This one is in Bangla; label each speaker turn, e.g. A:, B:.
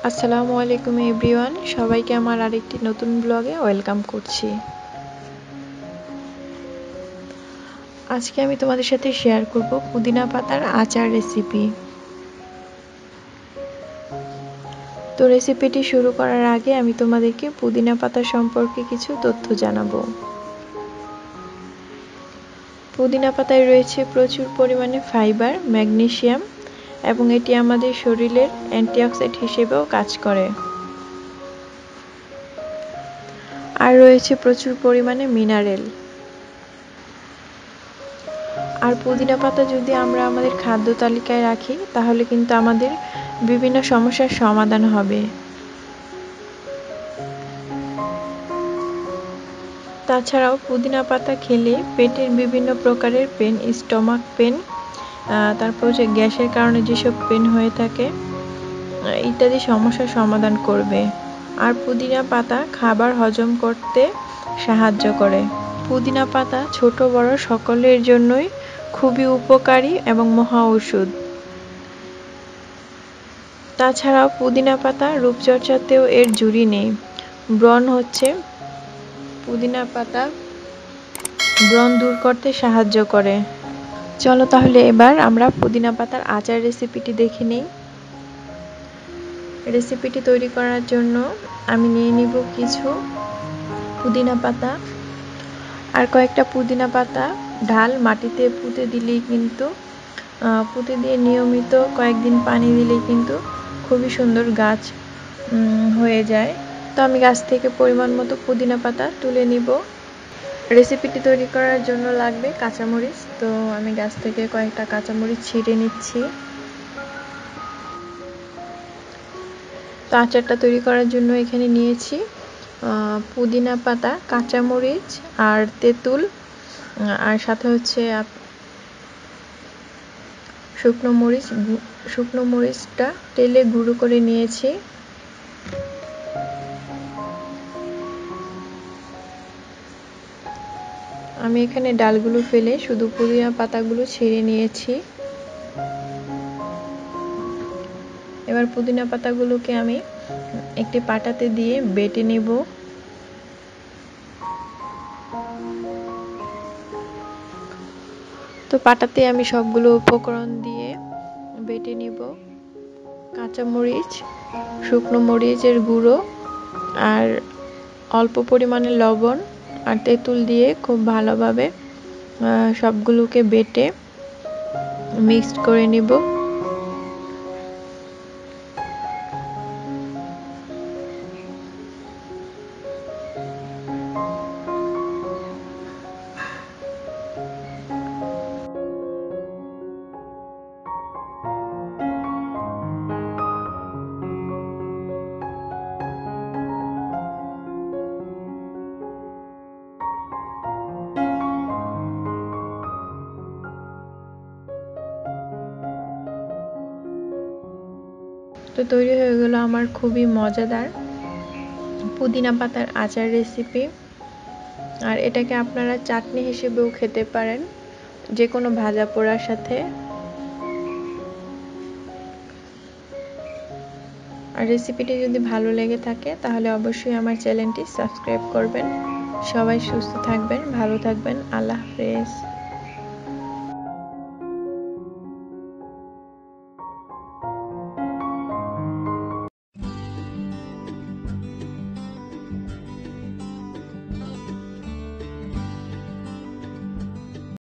A: আসসালামু আলাইকুম এভরিওয়ান, সবাইকে আমার আরেকটি নতুন ব্লগে ওয়েলকাম করছি। আজকে আমি তোমাদের সাথে শেয়ার করব পুদিনা পাতার আচার রেসিপি। তো রেসিপিটি শুরু করার আগে আমি তোমাদেরকে পুদিনা পাতা সম্পর্কে কিছু তথ্য জানাবো। পুদিনা পাতায় রয়েছে প্রচুর পরিমাণে ফাইবার, ম্যাগনেসিয়াম এবং এটি আমাদের শরীরের অ্যান্টিঅক্সিডেন্ট হিসেবেও কাজ করে। আর রয়েছে প্রচুর পরিমাণে মিনারেল। আর পুদিনা পাতা যদি আমরা আমাদের খাদ্য তালিকায় রাখি তাহলে কিন্তু আমাদের বিভিন্ন সমস্যার সমাধান হবে। তাছাড়াও পুদিনা পাতা খেলে পেটের বিভিন্ন প্রকারের পেন, স্টমাক পেন, তারপর যে গ্যাসের কারণে যেসব পেন হয়ে থাকে ইত্যাদি সমস্যার সমাধান করবে। আর পুদিনা পাতা খাবার হজম করতে সাহায্য করে। পুদিনা পাতা ছোট বড় সকলের জন্যই খুবই উপকারী এবং মহা ঔষধ। তাছাড়াও পুদিনা পাতা রূপচর্চাতেও এর জুড়ি নেই। পুদিনা পাতা ব্রণ দূর করতে সাহায্য করে। চলো তাহলে এবার আমরা পুদিনা পাতার আচার রেসিপিটি দেখে নিই। রেসিপিটি তৈরি করার জন্য আমি নিয়ে নিব কিছু পুদিনা পাতা আর কয়েকটা পুদিনা পাতা ঢাল মাটিতে পুঁতে দিলেই কিন্তু পুঁতে দিয়ে নিয়মিত কয়েকদিন পানি দিলেই কিন্তু খুবই সুন্দর গাছ হয়ে যায়। তো আমি গাছ থেকে পরিমাণ মতো পুদিনা পাতা তুলে নিব। রেসিপিটি তৈরি করার জন্য লাগবে কাঁচামরিচ। তো আমি গাছ থেকে কয়েকটা কাঁচামরিচ ছিঁড়ে নিচ্ছি। তো আচারটা তৈরি করার জন্য এখানে নিয়েছি পুদিনা পাতা, কাঁচামরিচ আর তেঁতুল, আর সাথে হচ্ছে শুকনো মরিচটা তেলে গুঁড়ো করে নিয়েছি। আমি এখানে ডালগুলো ফেলে শুধু পুদিনা পাতাগুলো ছিঁড়ে নিয়েছি। এবার পুদিনা পাতাগুলোকে আমি একটি পাটাতে দিয়ে বেটে নেব। তো পাটাতে আমি সবগুলো উপকরণ দিয়ে বেটে নিব। কাঁচামরিচ, শুকনো মরিচের গুঁড়ো আর অল্প পরিমাণে লবণ আর তেঁতুল দিয়ে খুব ভালোভাবে সবগুলোকে বেটে মিক্সড করে নিব। তো তৈরি হয়ে গেল আমার খুবই মজাদার পুদিনা পাতার আচার রেসিপি। আর এটাকে আপনারা চাটনি হিসেবেও খেতে পারেন, যে কোনো ভাজা পোড়ার সাথে। আর রেসিপিটি যদি ভালো লেগে থাকে তাহলে অবশ্যই আমার চ্যানেলটি সাবস্ক্রাইব করবেন। সবাই সুস্থ থাকবেন, ভালো থাকবেন। আল্লাহ হাফেজ।